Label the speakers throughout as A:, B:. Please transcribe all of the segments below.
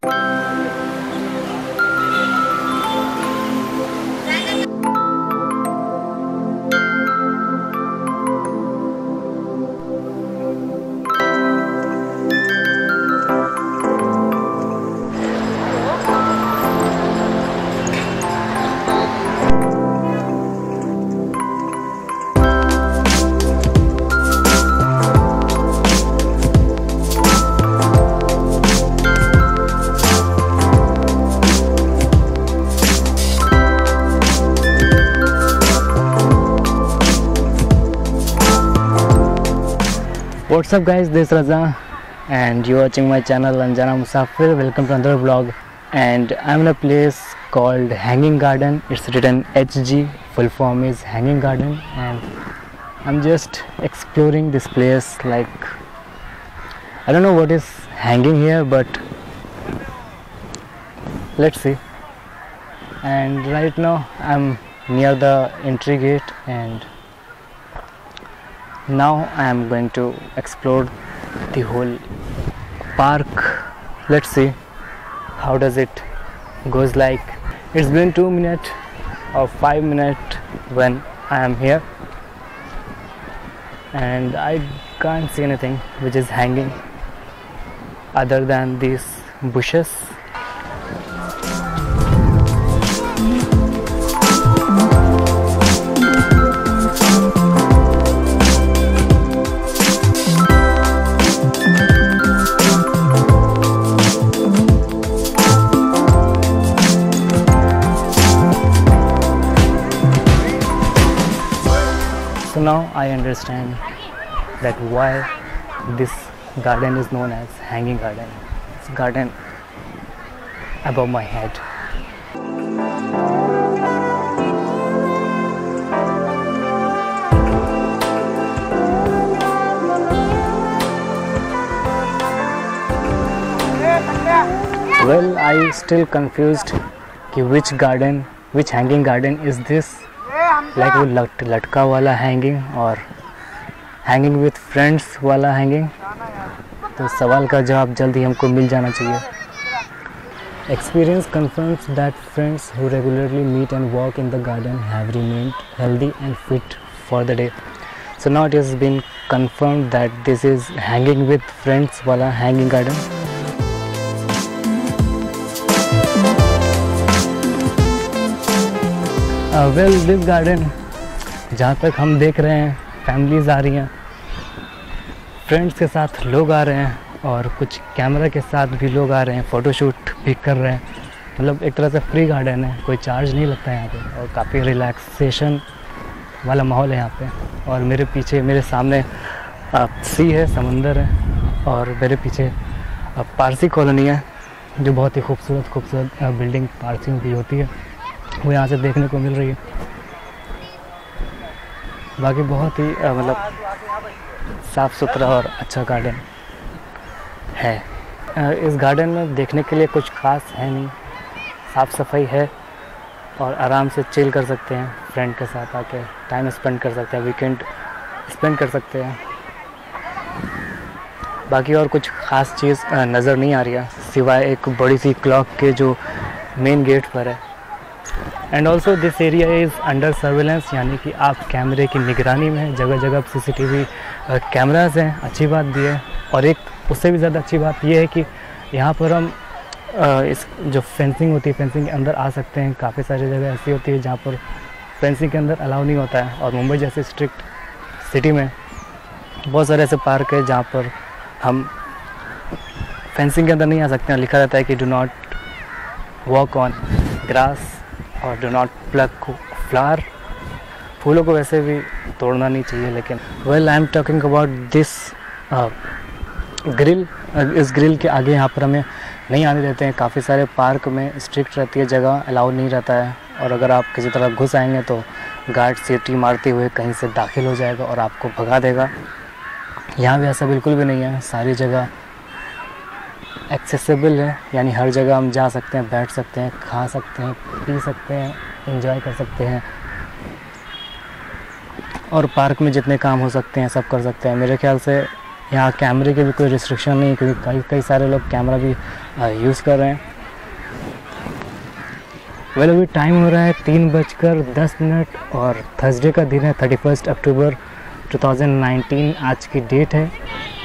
A: What's up guys, this is Raza and you're watching my channel Anjana Musafir. Welcome to another vlog, and I'm in a place called Hanging Garden. It's written HG, full form is Hanging Garden, and I'm just exploring this place. Like, I don't know what is hanging here, but let's see. And right now I'm near the entry gate, and now I am going to explore the whole park. Let's see how does it goes like. It's been 2 minutes or 5 minutes when I am here, and I can't see anything which is hanging other than these bushes. So now I understand that why this garden is known as Hanging Garden. It's a garden above my head. Well, I still confused कि which hanging garden is this. Like वो लटका वाला hanging और hanging with friends वाला hanging, तो सवाल का जवाब जल्दी हमको मिल जाना चाहिए. Experience confirms that friends who regularly meet and walk in the garden have remained healthy and fit for the day. So now it has been confirmed that this is hanging with friends वाला hanging garden. Well this garden, जहाँ तक हम देख रहे हैं, families आ रही हैं, friends के साथ लोग आ रहे हैं, और कुछ कैमरा के साथ भी लोग आ रहे हैं, फ़ोटोशूट भी कर रहे हैं. मतलब एक तरह से फ्री गार्डन है, कोई चार्ज नहीं लगता है यहाँ पे, और काफ़ी रिलैक्सेशन वाला माहौल है यहाँ पे. और मेरे पीछे, मेरे सामने सी है, समंदर है, और मेरे पीछे पारसी कॉलोनी है, जो बहुत ही खूबसूरत बिल्डिंग पारसियों की होती है, वो यहाँ से देखने को मिल रही है. बाकी बहुत ही मतलब साफ़ सुथरा और अच्छा गार्डन है. इस गार्डन में देखने के लिए कुछ ख़ास है नहीं, साफ़ सफाई है, और आराम से चिल कर सकते हैं, फ्रेंड के साथ आके टाइम स्पेंड कर सकते हैं, वीकेंड स्पेंड कर सकते हैं. बाकी और कुछ ख़ास चीज़ नज़र नहीं आ रही है, सिवाय एक बड़ी सी क्लॉक के जो मेन गेट पर है. And also this area is under surveillance, यानी कि आप कैमरे की निगरानी में है. जगह जगह CCTV कैमरास हैं, अच्छी बात भी है. और एक उससे भी ज़्यादा अच्छी बात यह है कि यहाँ पर हम इस जो फेंसिंग होती है, फेंसिंग के अंदर आ सकते हैं. काफ़ी सारी जगह ऐसी होती है जहाँ पर फेंसिंग के अंदर अलाउ नहीं होता है, और मुंबई जैसे स्ट्रिक्ट सिटी में बहुत सारे ऐसे पार्क है जहाँ पर हम फेंसिंग के अंदर नहीं आ सकते हैं. लिखा रहता है कि do not walk on grass और डो नॉट प्लक फ्लावर. फूलों को वैसे भी तोड़ना नहीं चाहिए, लेकिन well I am talking about this grill. इस ग्रिल के आगे यहाँ पर हमें नहीं आने देते हैं. काफ़ी सारे पार्क में स्ट्रिक्ट रहती है, जगह अलाउ नहीं रहता है, और अगर आप किसी तरह घुस आएंगे तो गार्ड सीटी मारते हुए कहीं से दाखिल हो जाएगा और आपको भगा देगा. यहाँ भी ऐसा बिल्कुल भी नहीं है. सारी जगह एक्सेसिबल है, यानी हर जगह हम जा सकते हैं, बैठ सकते हैं, खा सकते हैं, पी सकते हैं, एंजॉय कर सकते हैं, और पार्क में जितने काम हो सकते हैं सब कर सकते हैं. मेरे ख्याल से यहाँ कैमरे की भी कोई रिस्ट्रिक्शन नहीं है, क्योंकि कई सारे लोग कैमरा भी यूज़ कर रहे हैं। वेल अभी टाइम हो रहा है 3:10 और थर्सडे का दिन है, 31 अक्टूबर 2019 आज की डेट है।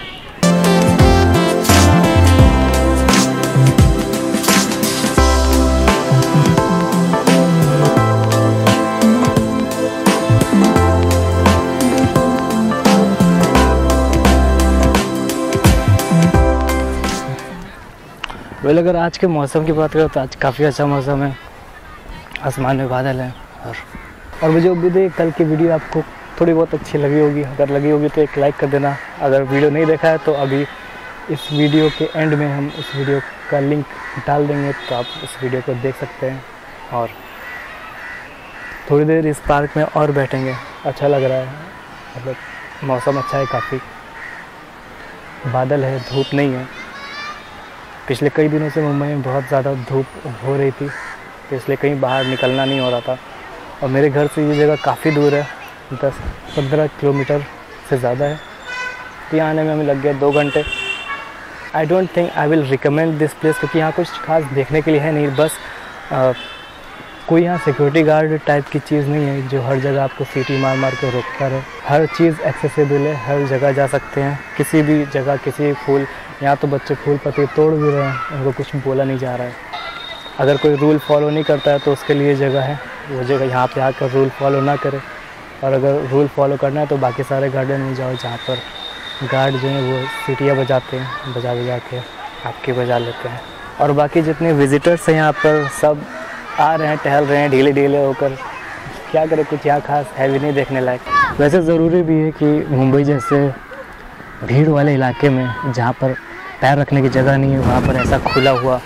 A: वेल अगर आज के मौसम की बात करें तो आज काफ़ी अच्छा मौसम है, आसमान में बादल है। और मुझे उम्मीद है कल की वीडियो आपको थोड़ी बहुत अच्छी लगी होगी। अगर लगी होगी तो एक लाइक कर देना। अगर वीडियो नहीं देखा है तो अभी इस वीडियो के एंड में हम उस वीडियो का लिंक डाल देंगे, तो आप उस वीडियो को देख सकते हैं। और थोड़ी देर इस पार्क में और बैठेंगे, अच्छा लग रहा है, मतलब मौसम अच्छा है, काफ़ी बादल है, धूप नहीं है। पिछले कई दिनों से मुंबई में बहुत ज़्यादा धूप हो रही थी, तो इसलिए कहीं बाहर निकलना नहीं हो रहा था। और मेरे घर से ये जगह काफ़ी दूर है, 10-15 किलोमीटर से ज़्यादा है, तो यहाँ आने में हमें लग गया 2 घंटे। I don't think I will recommend this place, क्योंकि यहाँ कुछ खास देखने के लिए है नहीं। बस कोई यहाँ सिक्योरिटी गार्ड टाइप की चीज़ नहीं है जो हर जगह आपको सीटी मार मार के रोकता रहे। हर चीज़ एक्सेसिबल है, हर जगह जा सकते हैं, किसी भी जगह, किसी फूल। यहाँ तो बच्चे फूल पत्ती तोड़ भी रहे हैं, उनको कुछ बोला नहीं जा रहा है। अगर कोई रूल फॉलो नहीं करता है तो उसके लिए जगह है, वो जगह यहाँ पे आकर रूल फॉलो ना करे। और अगर रूल फॉलो करना है तो बाकी सारे गार्डन में जाओ, जहाँ पर गार्ड जो हैं वो सीटियाँ बजाते हैं, बजा बजा के आपके बजा लेते हैं। और बाकी जितने विज़िटर्स हैं यहाँ पर सब आ रहे हैं, टहल रहे हैं ढीले ढीले होकर। क्या करें, कुछ यहाँ खास है भी नहीं देखने लायक। वैसे ज़रूरी भी है कि मुंबई जैसे भीड़ वाले इलाके में जहाँ पर पैर रखने की जगह नहीं है, वहाँ पर ऐसा खुला हुआ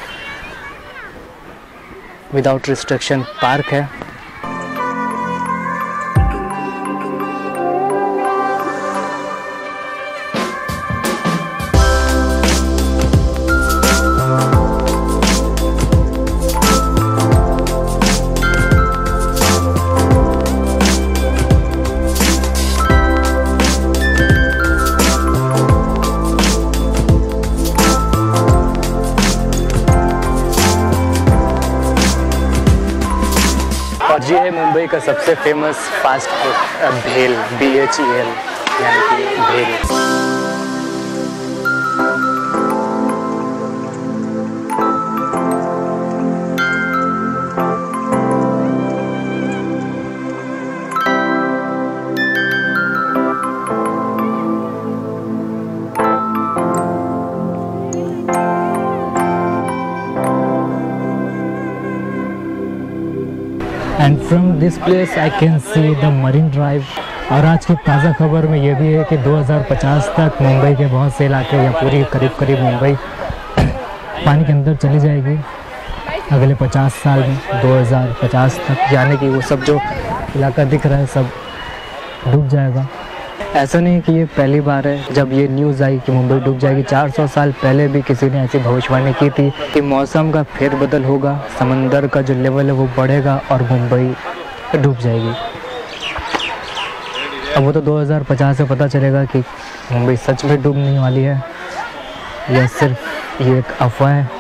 A: विदाउट रिस्ट्रिक्शन पार्क है। और ये है मुंबई का सबसे famous fast food bhel, BHEL यानी कि bhel. And from this place I can see the Marine Drive. और आज की ताज़ा खबर में ये भी है कि 2050 तक मुंबई के बहुत से इलाके या पूरी करीब मुंबई पानी के अंदर चली जाएगी अगले 50 साल में, 2050 तक। यानी कि वो सब जो इलाका दिख रहा है सब डूब जाएगा। ऐसा नहीं कि ये पहली बार है जब ये न्यूज़ आई कि मुंबई डूब जाएगी। 400 साल पहले भी किसी ने ऐसी भविष्यवाणी की थी कि मौसम का फेरबदल होगा, समंदर का जो लेवल है वो बढ़ेगा और मुंबई डूब जाएगी। अब वो तो 2050 से पता चलेगा कि मुंबई सच में डूबने वाली है या सिर्फ ये एक अफवाह है।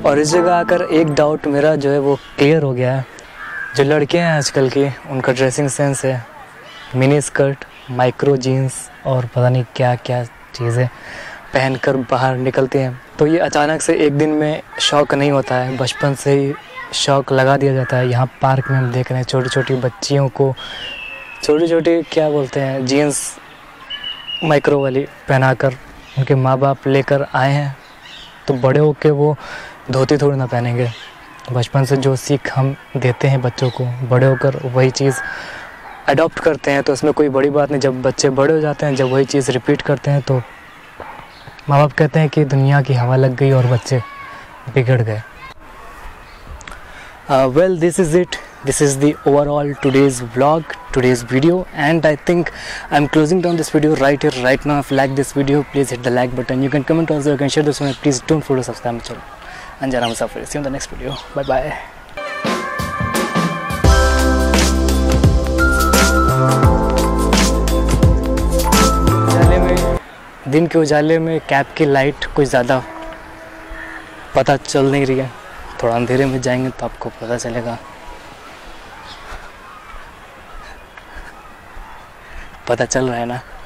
A: और इस जगह आकर एक डाउट मेरा जो है वो क्लियर हो गया है। जो लड़के हैं आजकल की, उनका ड्रेसिंग सेंस है मिनी स्कर्ट, माइक्रो जीन्स और पता नहीं क्या क्या चीज़ें पहनकर बाहर निकलते हैं। तो ये अचानक से एक दिन में शौक़ नहीं होता है, बचपन से ही शौक़ लगा दिया जाता है। यहाँ पार्क में हम देख रहे हैं छोटी छोटी बच्चियों को छोटी छोटी क्या बोलते हैं जीन्स माइक्रो वाली पहनाकर उनके माँ बाप लेकर आए हैं। तो बड़े होकर वो धोती थोड़ी ना पहनेंगे। बचपन से जो सीख हम देते हैं बच्चों को, बड़े होकर वही चीज़ अडॉप्ट करते हैं। तो उसमें कोई बड़ी बात नहीं। जब बच्चे बड़े हो जाते हैं, जब वही चीज़ रिपीट करते हैं, तो माँ बाप कहते हैं कि दुनिया की हवा लग गई और बच्चे बिगड़ गए। Well, this is it. This is the overall today's vlog, today's video, and I think I'm closing down this video right here, right now. If you like this video, please hit the like button. You can comment also, you can share this one. Please don't forget to subscribe my channel. Anjana Musafir. See you in the next video. Bye bye. दिन के उजाले में cab की light कुछ ज़्यादा पता चल नहीं रही है। थोड़ा अंधेरे में जाएंगे तो आपको पता चलेगा। पता चल रहा है ना।